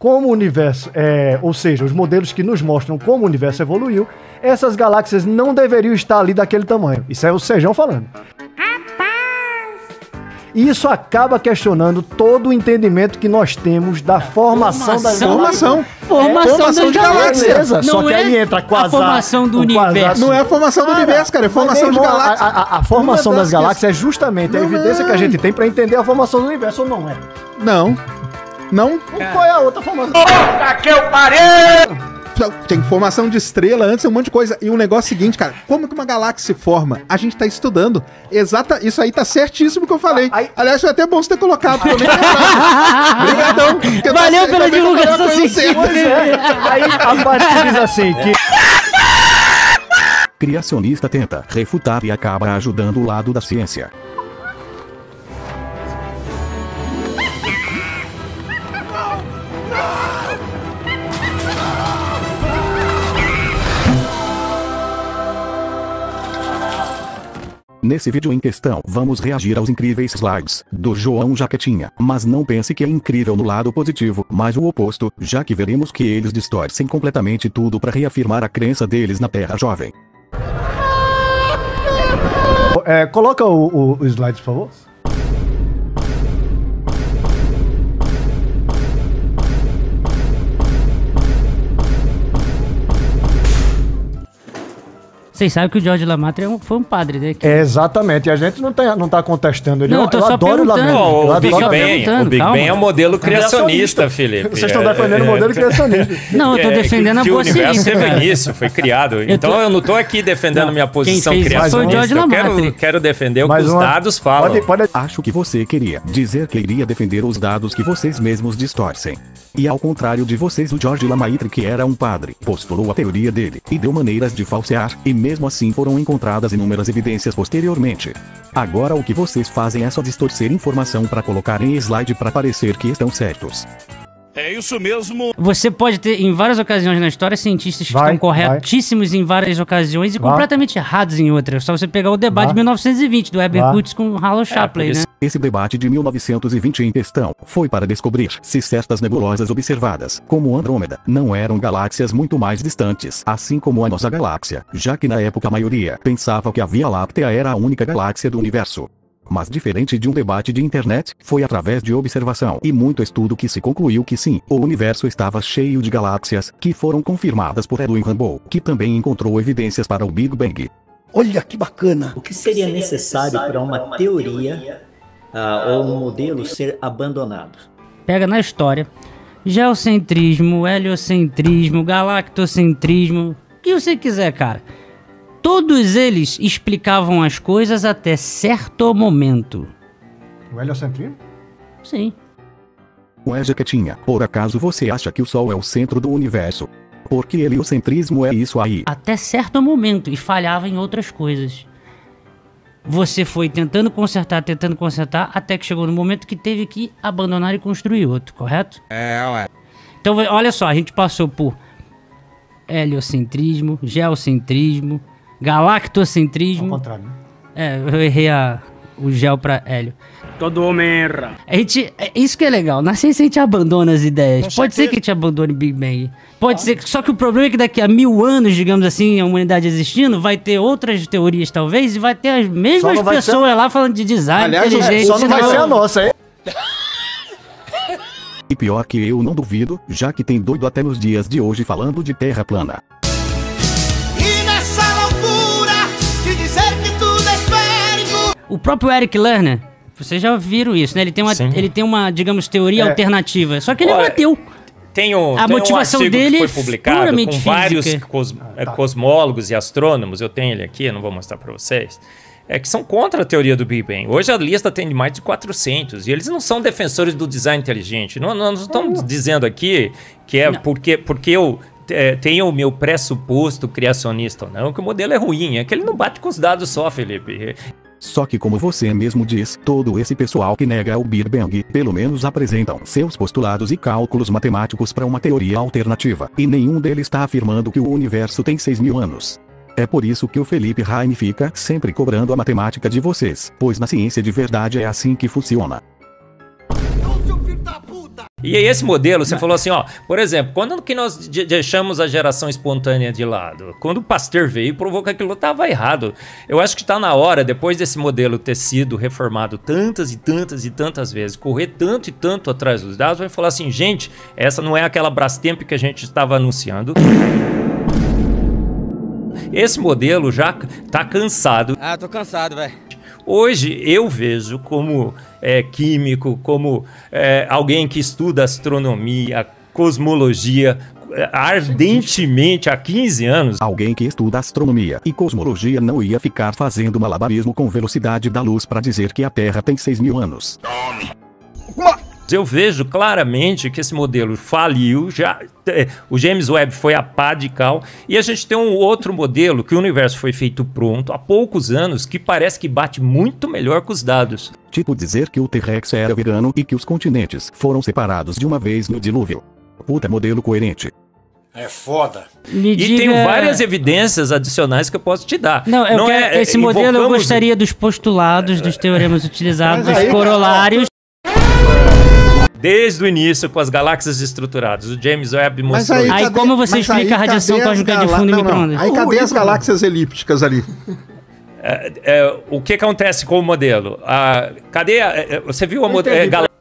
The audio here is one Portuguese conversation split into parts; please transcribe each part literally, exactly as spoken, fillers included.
como o universo, é, ou seja, os modelos que nos mostram como o universo evoluiu, essas galáxias não deveriam estar ali daquele tamanho. Isso é o Sejão falando. E isso acaba questionando todo o entendimento que nós temos da formação, formação das Formação. Formação, é, formação das de galáxias. Beleza, só Não que é aí entra quasar, a formação do o universo. quasar- Não é a formação do Cara, universo, cara. É formação mas, de meu irmão, galáxias. A, a- a formação Uma das das que- galáxias é justamente a Não, evidência não. que a gente tem pra entender a formação do universo, ou não é? Não. Não. Qual é a outra formação? Tem formação de estrela antes, um monte de coisa. E o negócio é o seguinte, cara. Como que uma galáxia se forma? A gente tá estudando. Exata, isso aí tá certíssimo que eu falei. Aí- Aliás, foi até bom você ter colocado, porque eu nem lembrava. Obrigadão. porque eu Valeu sei, pela ainda bem que eu falei divulgação a coisa certa. científica. Aí a parte que diz assim, que Criacionista tenta refutar e acaba ajudando o lado da ciência. Nesse vídeo em questão, vamos reagir aos incríveis slides do João Jaquetinha, mas não pense que é incrível no lado positivo, mas o oposto, já que veremos que eles distorcem completamente tudo para reafirmar a crença deles na Terra jovem. É, coloca o, o, o slide, por favor. Vocês sabem que o George Lamatre é um- foi um padre, né? Que- É, exatamente, e a gente não tá, não tá contestando ele. Não, eu, eu tô eu só adoro o perguntando. Lamento. Ó, eu o adoro Big o Lamento. Bang, perguntando, o Big calma. Bang é um modelo criacionista, Felipe. Vocês estão É, defendendo o é, modelo é, criacionista. Não, eu tô é, defendendo a que boa o universo ciência, teve cara. início, foi criado. Eu Então tô- eu não tô aqui defendendo Não, minha posição quem fez isso foi o criacionista. George Eu quero, Lamatre. quero defender o que Mais os uma- dados falam. Pode, pode... Acho que você queria dizer que iria defender os dados que vocês mesmos distorcem. E ao contrário de vocês, o George Lamaitre, que era um padre, postulou a teoria dele, e deu maneiras de falsear, e mesmo assim foram encontradas inúmeras evidências posteriormente. Agora o que vocês fazem é só distorcer informação para colocar em slide para parecer que estão certos. É isso mesmo. Você pode ter, em várias ocasiões na história, cientistas que Vai, estão corretíssimos em várias ocasiões e Vai. completamente errados em outras. Só você pegar o debate Vai. de mil novecentos e vinte do Herbert Vai. Kutz com Harlow Shapley, por né? isso- Esse debate de mil novecentos e vinte em questão foi para descobrir se certas nebulosas observadas, como Andrômeda, não eram galáxias muito mais distantes, assim como a nossa galáxia, já que na época a maioria pensava que a Via Láctea era a única galáxia do universo. Mas diferente de um debate de internet, foi através de observação e muito estudo que se concluiu que sim, o universo estava cheio de galáxias, que foram confirmadas por Edwin Hubble, que também encontrou evidências para o Big Bang. Olha que bacana! O que seria necessário para uma teoria ah, ou um modelo ser abandonado? Pega na história. Geocentrismo, heliocentrismo, galactocentrismo, o que você quiser, cara. Todos eles explicavam as coisas até certo momento. O heliocentrismo? Sim. Ué, Jaquetinha, por acaso você acha que o Sol é o centro do universo? Porque heliocentrismo é isso aí. Até certo momento. E falhava em outras coisas. Você foi tentando consertar, tentando consertar, até que chegou no momento que teve que abandonar e construir outro, correto? É, ué. Então, olha só, a gente passou por heliocentrismo, geocentrismo, galactocentrismo. Ao contrário, né? É, eu errei a, o gel pra hélio. Todo homem erra. A gente, é isso que é legal, na ciência a gente abandona as ideias. Com Pode ser certeza. que a gente abandone Big Bang. Pode ser, que- só que o problema é que daqui a mil anos, digamos assim, a humanidade existindo, vai ter outras teorias talvez, e vai ter as Só mesmas não vai pessoas lá falando de design, Aliás, inteligente. Só não vai ser a nossa, hein? E pior que eu não duvido, já que tem doido até nos dias de hoje falando de terra plana. E nessa loucura de dizer que tudo é esférico. O próprio Eric Lerner, vocês já viram isso, né? Ele tem uma, Sim. ele tem uma digamos, teoria É. alternativa. Só que ele é um Olha, ateu. Tem, um, A tem motivação um artigo dele que é foi publicado puramente com vários física. cos- eh, cosmólogos e astrônomos, eu tenho ele aqui, eu não vou mostrar para vocês, é que são contra a teoria do Big Bang. Hoje a lista tem mais de quatrocentos, e eles não são defensores do design inteligente. Não, não, não estamos dizendo aqui que é porque, porque eu eh, tenho o meu pressuposto criacionista ou não, que o modelo é ruim, é que ele não bate com os dados só, Felipe. Só que como você mesmo diz, todo esse pessoal que nega o Big Bang, pelo menos apresentam seus postulados e cálculos matemáticos para uma teoria alternativa, e nenhum deles está afirmando que o universo tem seis mil anos. É por isso que o Felipe Raime fica sempre cobrando a matemática de vocês, pois na ciência de verdade é assim que funciona. E aí esse modelo, você falou assim, ó, por exemplo, quando que nós de- deixamos a geração espontânea de lado? Quando o Pasteur veio e provou que aquilo estava errado. Eu acho que está na hora, depois desse modelo ter sido reformado tantas e tantas e tantas vezes, correr tanto e tanto atrás dos dados, vai falar assim, gente, essa não é aquela Brastemp que a gente estava anunciando. Esse modelo já tá cansado. Ah, tô cansado, velho. Hoje eu vejo como é, químico, como é, alguém que estuda astronomia, cosmologia, é, ardentemente há quinze anos. Alguém que estuda astronomia e cosmologia não ia ficar fazendo malabarismo com velocidade da luz para dizer que a Terra tem seis mil anos. Eu vejo claramente que esse modelo faliu, já, é, o James Webb foi a pá de cal, e a gente tem um outro modelo que o universo foi feito pronto há poucos anos, que parece que bate muito melhor com os dados. Tipo dizer que o T-Rex era vegano e que os continentes foram separados de uma vez no dilúvio. Puta modelo coerente. É foda. Me E diga... tenho várias evidências adicionais que eu posso te dar. Não, eu Não quero- é, esse modelo eu invocamos- gostaria dos postulados, dos teoremas utilizados, Mas dos aí- corolários. Desde o início com as galáxias estruturadas. O James Webb Mas mostrou isso. Aí como você mas explica a cadê radiação as cósmica de galá- fundo em não, não. micro-ondas? Aí cadê as galáxias elípticas ali? É, é, o que acontece com o modelo? A, cadê a, é, você viu a modelo?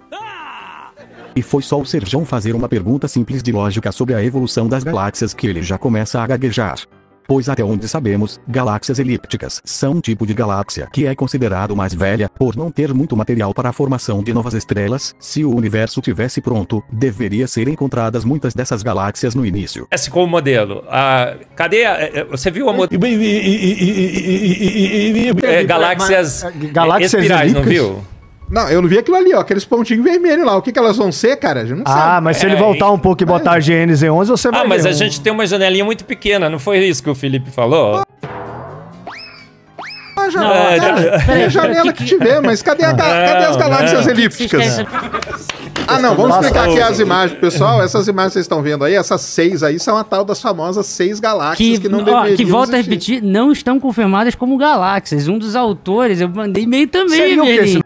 E foi só o Serjão fazer uma pergunta simples de lógica sobre a evolução das galáxias que ele já começa a gaguejar. Pois até onde sabemos, galáxias elípticas são um tipo de galáxia que é considerado mais velha, por não ter muito material para a formação de novas estrelas. Se o universo tivesse pronto, deveria ser encontradas muitas dessas galáxias no início. Acontece com o modelo? A, cadê a, é, você viu a modelo? É, galáxias, Mas, é, galáxias é, espirais, não elípticas? viu? Não, eu não vi aquilo ali, ó. Aqueles pontinhos vermelhos lá. O que, que elas vão ser, cara? A gente não Ah, sabe. mas se ele É, voltar um pouco e botar a G N Z onze, você vai Ah, mas ver a um- gente tem uma janelinha muito pequena, não foi isso que o Felipe falou? Ah, já, Não, cara, já- é a peraí, janela que tiver, mas cadê, a ga- cadê as Não, galáxias não. elípticas? Vocês Ah, não, vamos Nossa, explicar aqui ouça. as imagens, pessoal. Essas imagens que vocês estão vendo aí, essas seis aí, são a tal das famosas seis galáxias Que, que, não ó, deveriam que volta a existir. repetir, não estão confirmadas como galáxias. Um dos autores, eu mandei e-mail também, Seria o quê? velhinho.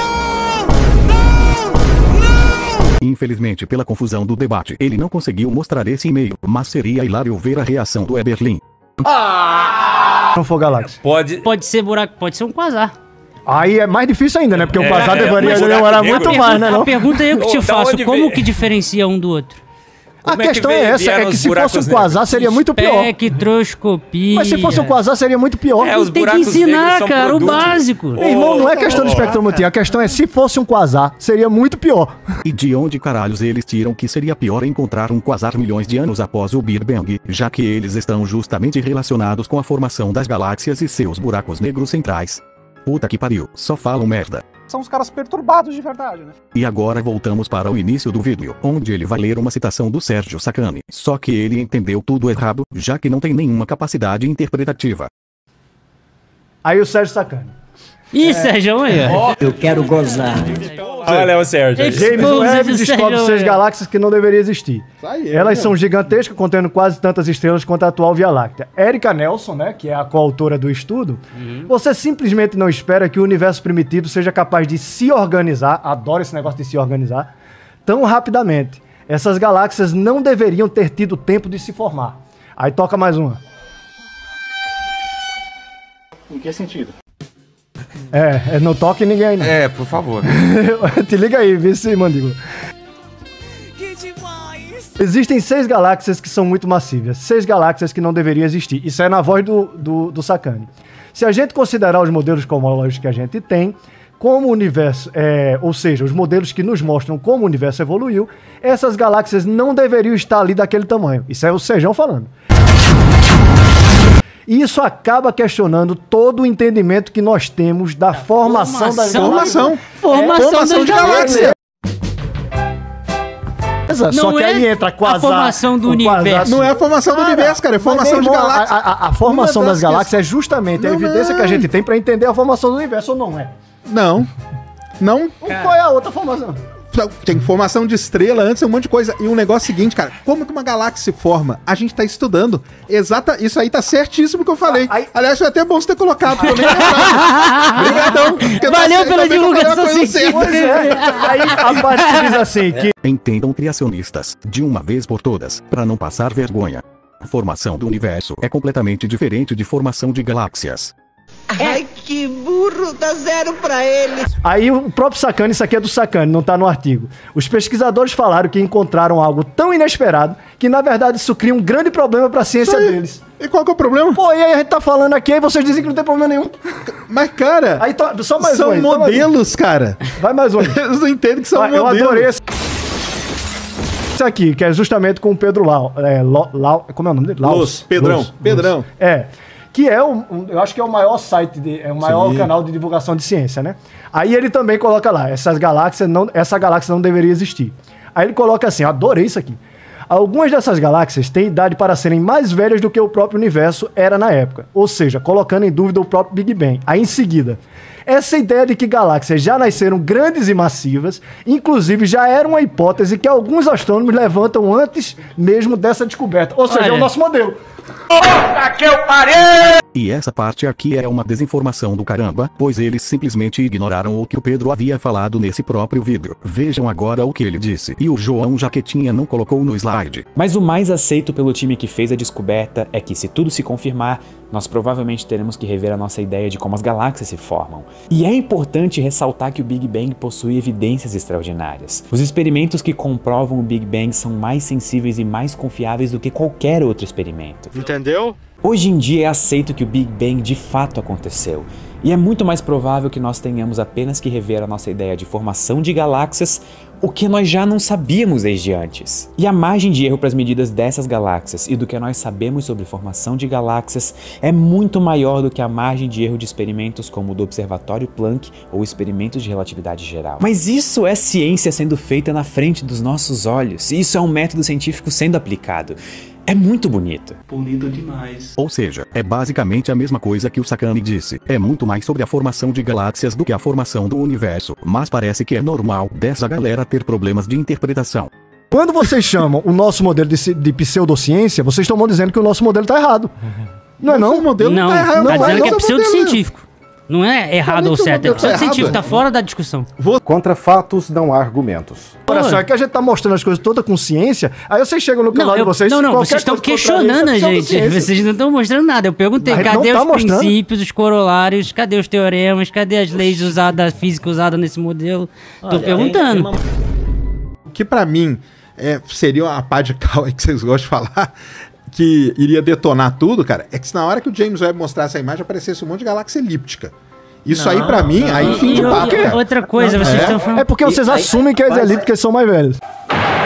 Infelizmente, pela confusão do debate, ele não conseguiu mostrar esse e-mail, mas seria hilário ver a reação do Eberlin. não for galáxia. Pode. Pode ser buraco, pode ser um quasar. Aí é mais difícil ainda, né? Porque o É, quasar é, deveria mas demorar buraco muito negro- mais, né? A Não? pergunta é eu que te Ô, da faço, onde como veio? que diferencia um do outro? A Como é que questão é veio- essa, vieram é que os se buracos fosse um negros? quasar seria muito pior. Espectroscopia. Mas se fosse um quasar seria muito pior. É, os Tem que buracos negros ensinar, são cara, o produtos. básico. Meu irmão, não é questão de espectrometria, a questão é se fosse um quasar, seria muito pior. E de onde caralhos eles tiram que seria pior encontrar um quasar milhões de anos após o Big Bang, já que eles estão justamente relacionados com a formação das galáxias e seus buracos negros centrais. Puta que pariu, só falam merda. São os caras perturbados de verdade, né? E agora voltamos para o início do vídeo, onde ele vai ler uma citação do Sérgio Sacani. Só que ele entendeu tudo errado, já que não tem nenhuma capacidade interpretativa. Aí o Sérgio Sacani. Ih, Sérgio, aí, ó. Eu quero gozar. Olha o Sérgio. Esse- James Expose Webb do descobre Sérgio seis Webb. galáxias que não deveriam existir. Isso aí, é Elas mesmo. são gigantescas, contendo quase tantas estrelas quanto a atual Via Láctea. Erika Nelson, né, que é a coautora do estudo, você simplesmente não espera que o universo primitivo seja capaz de se organizar, adoro esse negócio de se organizar, tão rapidamente. Essas galáxias não deveriam ter tido tempo de se formar. Aí toca mais uma. Em que sentido? É, é não toque ninguém aí não. É, por favor. Te liga aí, vê se mandíbula. Que demais! Existem seis galáxias que são muito massivas. Seis galáxias que não deveriam existir. Isso é na voz do, do, do Sacani. Se a gente considerar os modelos cosmológicos que a gente tem, como o universo, é, ou seja, os modelos que nos mostram como o universo evoluiu, essas galáxias não deveriam estar ali daquele tamanho. Isso é o Sejão falando. E isso acaba questionando todo o entendimento que nós temos da formação, das formação- galáxias. Formação. Formação, Formação das de galáxia. Só Não que é aí entra quasar, a formação do o quasar- universo. Não é a formação do Cara, universo, cara. É mas, formação meu de irmão, galáxias. A, a- a formação Uma das das que- galáxias é justamente a Não, evidência não. que a gente tem para entender a formação do universo, ou não é? Não. Não. Qual é a outra formação? Tem formação de estrela antes, um monte de coisa. E um negócio seguinte, cara, como que uma galáxia se forma? A gente tá estudando. Exata, isso aí tá certíssimo que eu falei. Aí, aliás, foi até bom você ter colocado, porque eu nem lembrava. Obrigadão. Valeu pela divulgação científica. Pois é. Aí a parte que diz assim, que... Entendam, criacionistas, de uma vez por todas, para não passar vergonha. A formação do universo é completamente diferente de formação de galáxias. Ai, que burro, dá zero pra ele. Aí o próprio Sacani, isso aqui é do Sacani, não tá no artigo. Os pesquisadores falaram que encontraram algo tão inesperado que, na verdade, isso cria um grande problema pra ciência deles. E qual que é o problema? Pô, e aí a gente tá falando aqui, aí vocês dizem que não tem problema nenhum. Mas, cara, aí to... só mais são um aí, modelos, cara. Vai mais um. Eles não entendem que são ah, modelos. Eu adorei esse... esse aqui, que é justamente com o Pedro Lau. É, Lau... Como é o nome dele? Laus. Luz, Pedrão. Luz. Pedrão. Luz. É. Que é, o, um, eu acho que é o maior site, de, é o maior Sim. canal de divulgação de ciência, né? Aí ele também coloca lá, essas galáxias não, essa galáxia não deveria existir. Aí ele coloca assim, adorei isso aqui. Algumas dessas galáxias têm idade para serem mais velhas do que o próprio universo era na época. Ou seja, colocando em dúvida o próprio Big Bang. Aí em seguida, essa ideia de que galáxias já nasceram grandes e massivas, inclusive já era uma hipótese que alguns astrônomos levantam antes mesmo dessa descoberta. Ou seja, Olha. é o nosso modelo. Puta que eu parei! E essa parte aqui é uma desinformação do caramba, pois eles simplesmente ignoraram o que o Pedro havia falado nesse próprio vídeo. Vejam agora o que ele disse. E o João Jaquetinha não colocou no slide. Mas o mais aceito pelo time que fez a descoberta é que, se tudo se confirmar, nós provavelmente teremos que rever a nossa ideia de como as galáxias se formam. E é importante ressaltar que o Big Bang possui evidências extraordinárias. Os experimentos que comprovam o Big Bang são mais sensíveis e mais confiáveis do que qualquer outro experimento. Entendeu? Hoje em dia é aceito que o Big Bang de fato aconteceu, e é muito mais provável que nós tenhamos apenas que rever a nossa ideia de formação de galáxias, o que nós já não sabíamos desde antes. E a margem de erro para as medidas dessas galáxias e do que nós sabemos sobre formação de galáxias é muito maior do que a margem de erro de experimentos como o do Observatório Planck ou experimentos de relatividade geral. Mas isso é ciência sendo feita na frente dos nossos olhos, e isso é um método científico sendo aplicado. É muito bonito. Bonito demais. Ou seja, é basicamente a mesma coisa que o Sacani disse. É muito mais sobre a formação de galáxias do que a formação do universo. Mas parece que é normal dessa galera ter problemas de interpretação. Quando vocês chamam o nosso modelo de, de pseudociência, vocês estão dizendo que o nosso modelo está errado. Não é não? O modelo não, tá errado. Tá Não, dizendo não, que é não, pseudocientífico. Não é errado ou certo, é pseudocientífico, tá fora da discussão. Contra fatos não há argumentos. Olha só, é que a gente tá mostrando as coisas toda com ciência, aí vocês chegam no canal não, eu, de vocês... Não, não, vocês estão questionando a gente, vocês não estão mostrando nada. Eu perguntei, Mas cadê tá os mostrando. princípios, os corolários, cadê os teoremas, cadê as leis usadas, a física usada nesse modelo? Olha, tô perguntando. É, é que pra mim é, seria a pá de cal aí que vocês gostam de falar... que iria detonar tudo, cara, é que se na hora que o James Webb mostrasse a imagem, aparecesse um monte de galáxia elíptica. Isso não, aí, pra mim, não, aí fim de papo. Outra coisa, não, vocês é, estão falando... É porque vocês e, assumem aí, que as elípticas são mais velhas.